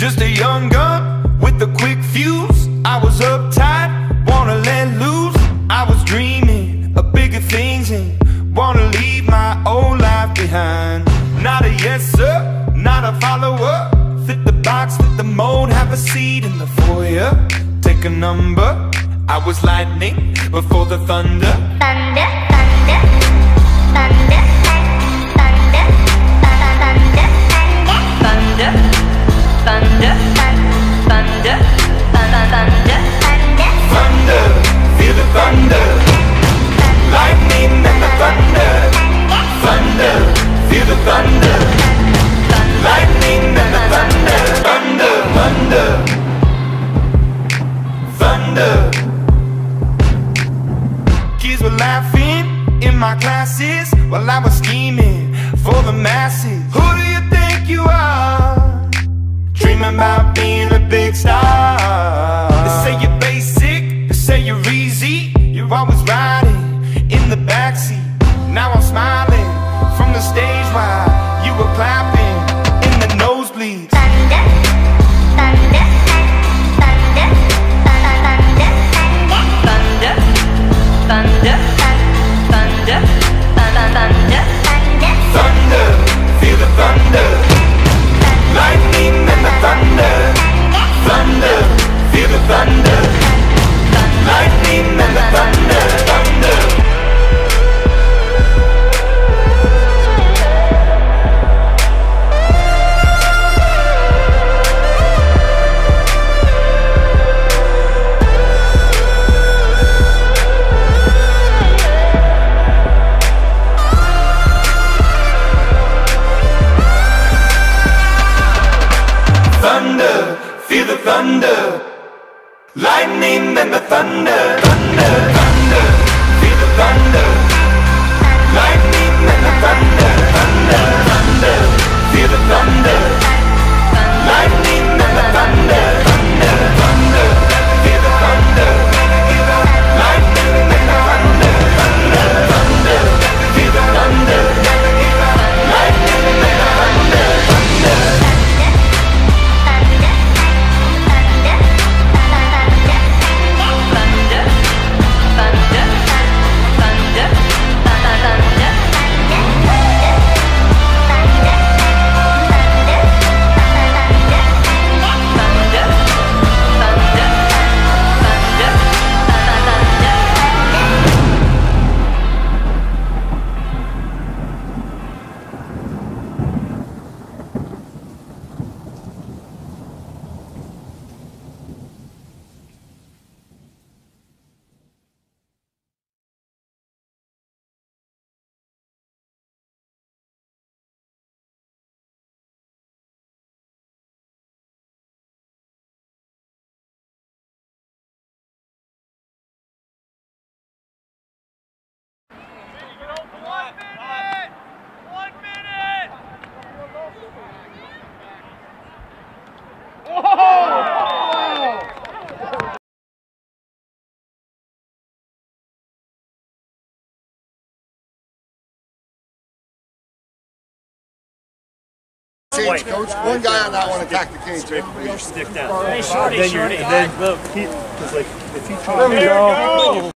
Just a young gun with a quick fuse. I was uptight, wanna let loose. I was dreaming of bigger things and wanna leave my old life behind. Not a yes sir, not a follower. Fit the box, fit the mold, have a seat in the foyer. Take a number, I was lightning before the thunder. Thunder, thunder, thunder, thunder, thunder, thunder, thunder, thunder, thunder, thunder, feel the thunder. Lightning and the thunder. Thunder, feel the thunder. Lightning and the thunder. Thunder, thunder, thunder. Kids were laughing in my classes while I was scheming for the masses. Who do you think you are? Dreaming about being a big star. They say you're basic, they say you're easy. You're always riding in the backseat. Now I'm smiling from the stage while you were clapping in the nosebleeds. thunder, thunder, thunder, thunder, thunder, thunder, thunder, thunder, Thunder, feel the thunder. Lightning and the thunder. Thunder, feel the thunder. Lightning and the thunder. Thunder. Thunder, feel the thunder. Lightning and the thunder. Thunder, thunder, feel the thunder. Lightning and the thunder. Thunder, thunder, feel the thunder. Lightning and the thunder. Thunder, thunder, feel the thunder. Lightning and the thunder. Thunder, thunder, feel the thunder. Lightning and the thunder. Thunder. Change, coach. One guy on that one attack the cage. Everybody else stick down. Hey, shorty, shorty. And then look, because like if he tries.